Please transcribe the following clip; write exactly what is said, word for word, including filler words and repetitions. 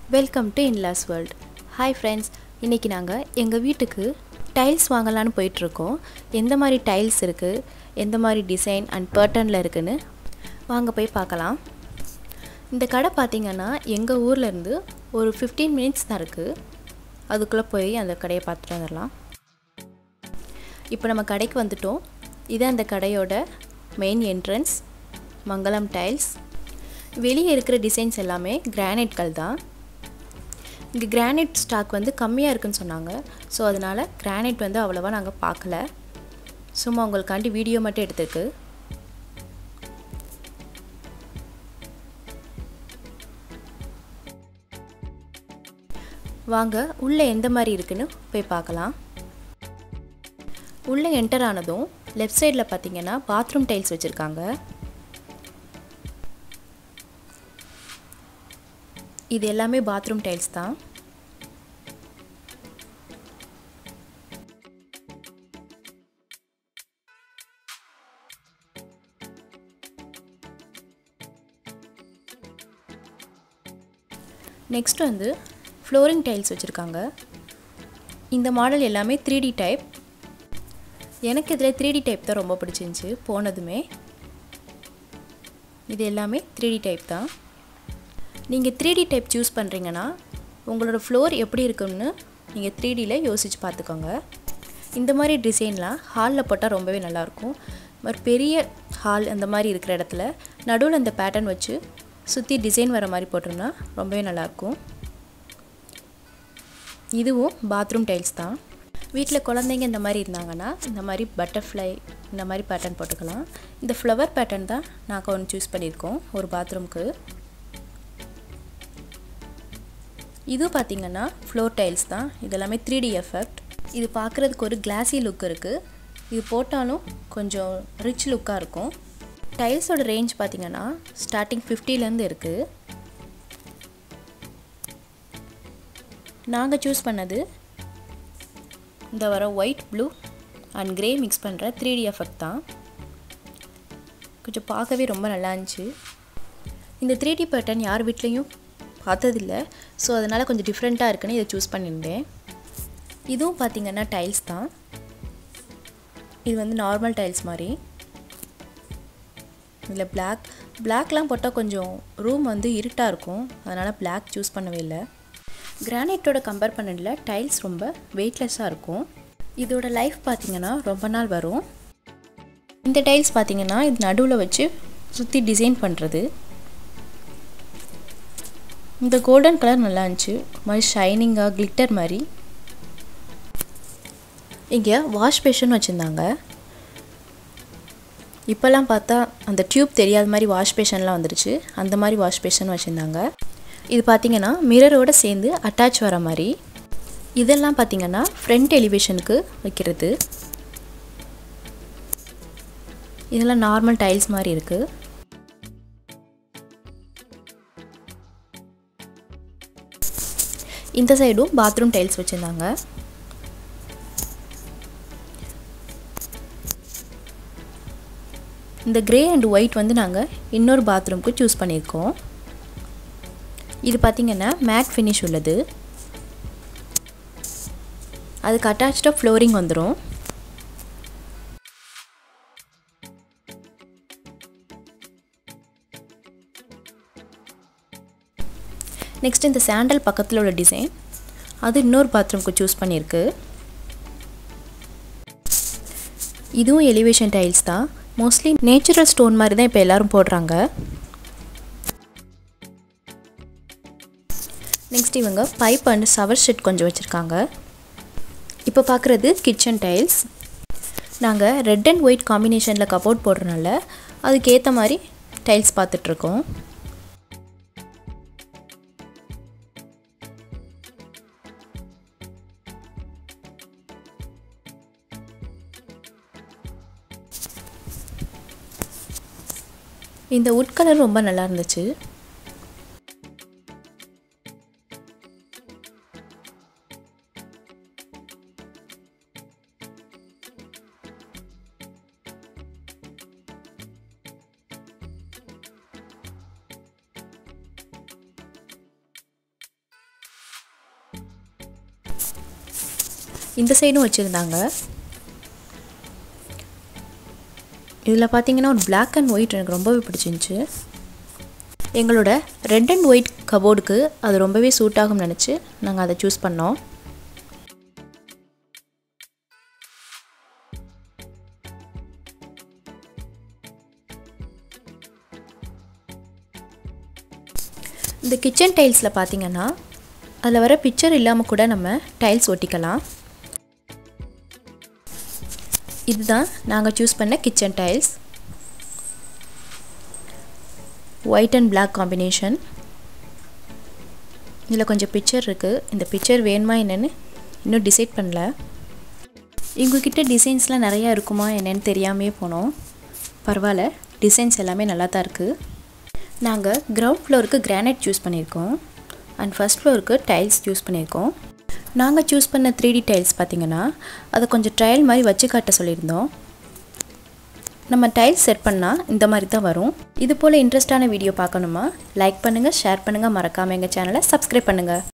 Welcome to in-laws world. Hi friends, இன்றைக்கி நாங்கள் எங்கள் வீட்டுக்கு டைல்ஸ் வாங்கலான்னு போயிட்டுருக்கோம். எந்த மாதிரி டைல்ஸ் இருக்குது, எந்த மாதிரி டிசைன் அண்ட் பேட்டர்னில் இருக்குதுன்னு வாங்க போய் பார்க்கலாம். இந்த கடை பார்த்திங்கன்னா எங்கள் ஊர்லேருந்து ஒரு ஃபிஃப்டீன் மினிட்ஸ் தான் இருக்குது. அதுக்குள்ளே போய் அந்த கடையை பார்த்துட்டு வந்துடலாம். இப்போ நம்ம கடைக்கு வந்துட்டோம். இது அந்த கடையோட மெயின் என்ட்ரன்ஸ். மங்களம் டைல்ஸ். வெளியே இருக்கிற டிசைன்ஸ் எல்லாமே கிரானைட்கள் தான். இங்கே கிரானைட் ஸ்டாக் வந்து கம்மியாக இருக்குன்னு சொன்னாங்க. ஸோ அதனால் கிரானைட் வந்து அவ்வளோவா நாங்கள் பார்க்கல. சும்மா உங்களுக்காண்டி வீடியோ மட்டும் எடுத்துருக்கு. வாங்க உள்ளே எந்த மாதிரி இருக்குன்னு போய் பார்க்கலாம். உள்ளே என்டர் ஆனதும் லெஃப்ட் சைடில் பார்த்தீங்கன்னா பாத்ரூம் டைல்ஸ் வச்சுருக்காங்க. இது எல்லாமே பாத்ரூம் டைல்ஸ் தான். நெக்ஸ்ட் வந்து ஃப்ளோரிங் டைல்ஸ் வச்சுருக்காங்க. இந்த மாடல் எல்லாமே த்ரீ டி டைப். எனக்கு இதில் த்ரீ டி டைப் தான் ரொம்ப பிடிச்சிருந்துச்சு போனதுமே. இது எல்லாமே த்ரீ டி டைப் தான். நீங்கள் த்ரீ டி டைப் சூஸ் பண்ணுறீங்கன்னா உங்களோட ஃப்ளோர் எப்படி இருக்குன்னு நீங்கள் த்ரீ டியில் யோசித்து பார்த்துக்கோங்க. இந்த மாதிரி டிசைன்லாம் ஹாலில் போட்டால் ரொம்பவே நல்லாயிருக்கும். ஒரு பெரிய ஹால் அந்த மாதிரி இருக்கிற இடத்துல நடுவில் இந்த பேட்டர்ன் வச்சு சுற்றி டிசைன் வர மாதிரி போட்டோம்னா ரொம்பவே நல்லாயிருக்கும். இதுவும் பாத்ரூம் டைல்ஸ் தான். வீட்டில் குழந்தைங்க இந்த மாதிரி இருந்தாங்கன்னா இந்த மாதிரி பட்டர்ஃப்ளை இந்த மாதிரி பேட்டர்ன் போட்டுக்கலாம். இந்த ஃப்ளவர் பேட்டர்ன் தான் நாங்கள் ஒன்று சூஸ் பண்ணியிருக்கோம் ஒரு பாத்ரூம்க்கு. இது பார்த்திங்கன்னா ஃப்ளோர் டைல்ஸ் தான். இதெல்லாமே த்ரீ டி எஃபெக்ட். இது பார்க்குறதுக்கு ஒரு கிளாஸி லுக் இருக்குது. இது போட்டாலும் கொஞ்சம் ரிச் லுக்காக இருக்கும். டைல்ஸோட ரேஞ்ச் பார்த்திங்கன்னா ஸ்டார்டிங் ஃபிஃப்டிலேருந்து இருக்குது. நாங்கள் சூஸ் பண்ணது இந்த வர white, blue and grey mix பண்ணுற த்ரீ டி எஃபெக்ட் தான். கொஞ்சம் பார்க்கவே ரொம்ப நல்லா இருந்துச்சு. இந்த த்ரீ டி பேட்டர்ன் யார் வீட்லேயும் பார்த்ததில்லை. ஸோ அதனால் கொஞ்சம் டிஃப்ரெண்ட்டாக இருக்குன்னு இதை சூஸ் பண்ணியிருந்தேன். இதுவும் பார்த்திங்கன்னா டைல்ஸ் தான். இது வந்து நார்மல் டைல்ஸ் மாதிரி. இதில் பிளாக் பிளாக்லாம் போட்டால் கொஞ்சம் ரூம் வந்து இருட்டாக இருக்கும். அதனால் பிளாக் சூஸ் பண்ணவே இல்லை. கிரானைட்டோட கம்பேர் பண்ணதில் டைல்ஸ் ரொம்ப வெயிட்லெஸ்ஸாக இருக்கும். இதோட லைஃப் பார்த்திங்கன்னா ரொம்ப நாள் வரும். இந்த டைல்ஸ் பார்த்திங்கன்னா இது நடுவில் வச்சு சுற்றி டிசைன் பண்ணுறது. இந்த கோல்டன் கலர் நல்லா இருந்துச்சு. மாதிரி ஷைனிங்காக கிளிட்டர் மாதிரி. இங்கே வாஷ் பேஷன் வச்சுருந்தாங்க. இப்போல்லாம் பார்த்தா அந்த டியூப் தெரியாத மாதிரி வாஷ் பேஷன்லாம் வந்துருச்சு. அந்த மாதிரி வாஷ் பேஷன் வச்சுருந்தாங்க. இது பார்த்திங்கன்னா மிரரோடு சேர்ந்து அட்டாச் வர மாதிரி. இதெல்லாம் பார்த்திங்கன்னா ஃப்ரண்ட் எலிவேஷனுக்கு வைக்கிறது. இதெல்லாம் நார்மல் டைல்ஸ் மாதிரி இருக்குது. இந்த சைடும் பாத்ரூம் டைல்ஸ் வச்சுருந்தாங்க. இந்த கிரே அண்ட் ஒயிட் வந்து நாங்கள் இன்னொரு பாத்ரூம்க்கு சூஸ் பண்ணியிருக்கோம். இது பார்த்திங்கன்னா மேட் ஃபினிஷ் உள்ளது. அதுக்கு அட்டாச்சாக ஃப்ளோரிங் வந்துடும். நெக்ஸ்ட் இந்த சாண்டல் பக்கத்தில் உள்ள டிசைன் அது இன்னொரு பாத்ரூம்க்கு சூஸ் பண்ணியிருக்கு. இதுவும் எலிவேஷன் டைல்ஸ் தான். மோஸ்ட்லி நேச்சுரல் ஸ்டோன் மாதிரி தான் இப்போ எல்லோரும் போடுறாங்க. நெக்ஸ்ட் இவங்க பைப் அண்ட் ஷவர் ஷெட் கொஞ்சம் வச்சுருக்காங்க. இப்போ பார்க்குறது கிச்சன் டைல்ஸ். நாங்கள் ரெட் அண்ட் ஒயிட் காம்பினேஷனில் கபோர்ட் போடுறதுனால அதுக்கேற்ற மாதிரி டைல்ஸ் பார்த்துட்ருக்கோம். இந்த வுட் கலர் ரொம்ப நல்லா இருந்துச்சு. இந்த சைடும் வச்சுருந்தாங்க. இதில் பார்த்தீங்கன்னா ஒரு பிளாக் அண்ட் ஒயிட் எனக்கு ரொம்பவே பிடிச்சிருந்துச்சு. எங்களோட ரெட் அண்ட் ஒயிட் கபோர்டுக்கு அது ரொம்பவே சூட் ஆகும்னு நினச்சி நாங்கள் அதை சூஸ் பண்ணோம். இந்த கிச்சன் டைல்ஸில் பார்த்தீங்கன்னா அதில் வர பிக்சர் இல்லாமல் கூட நம்ம டைல்ஸ் ஒட்டிக்கலாம். இதுதான் நாங்கள் சூஸ் பண்ண kitchen tiles. White and black combination. இதில் கொஞ்சம் பிக்சர் இருக்குது. இந்த பிக்சர் வேணுமா என்னென்னு இன்னும் டிசைட் பண்ணல. எங்கள்கிட்ட டிசைன்ஸ்லாம் நிறையா இருக்குமா என்னென்னு தெரியாமே போனோம். பரவாயில்ல, டிசைன்ஸ் எல்லாமே நல்லா தான் இருக்குது. நாங்கள் கிரவுண்ட் ஃப்ளோருக்கு கிரானைட் சூஸ் பண்ணியிருக்கோம் அண்ட் ஃபஸ்ட் ஃப்ளோருக்கு டைல்ஸ் சூஸ் பண்ணியிருக்கோம். நாங்கள் சூஸ் பண்ண த்ரீ டி டைல்ஸ் பார்த்திங்கன்னா அதை கொஞ்சம் ட்ரையல் மாதிரி வச்சு காட்ட சொல்லியிருந்தோம். நம்ம டைல்ஸ் செட் பண்ணால் இந்த மாதிரி தான் வரும். இது போல் இன்ட்ரெஸ்டான வீடியோ பார்க்கணுமா லைக் பண்ணுங்கள், ஷேர் பண்ணுங்கள், மறக்காமல் எங்கள் சேனலை சப்ஸ்கிரைப் பண்ணுங்கள்.